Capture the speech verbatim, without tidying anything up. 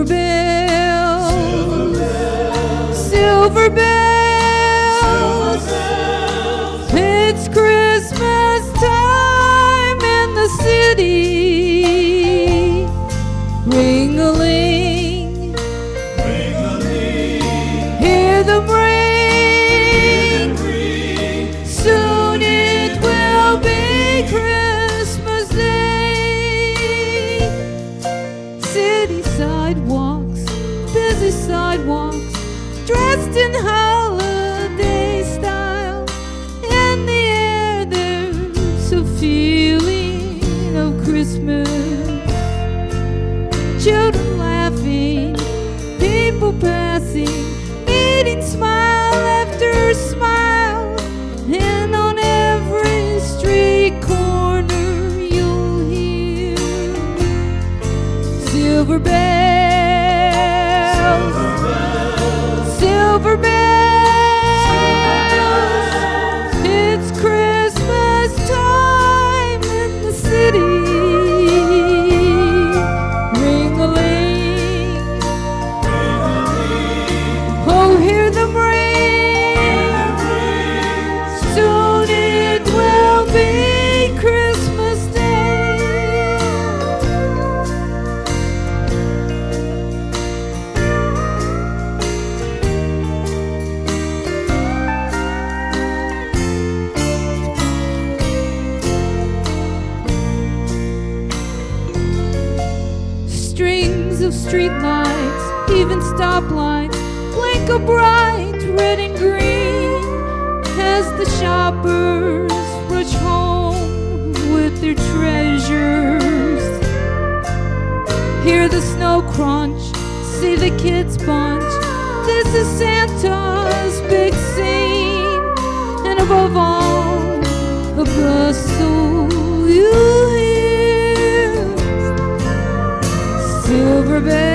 Silver bells, silver bells, silver bells, it's Christmas time in the city. Ring-a-ling, ring-a-ling, hear them ring, soon it will be Christmas Day. City sidewalks, busy sidewalks, dressed in holiday style. In the air there's a feeling of Christmas. Children laughing, people passing, meeting smile after smile. And on every street corner you'll hear silver bells, silver bells, silver bells. It's Christmas time in the city. Oh, hear them ring, soon it will be Christmas Day. Strings of street lights, even stoplights, blink a bright red and green as the shoppers rush home with their treasures. Hear the snow crunch, see the kids bunch. This is Santa's big scene, and above all, the bustle you hear. Silver bells,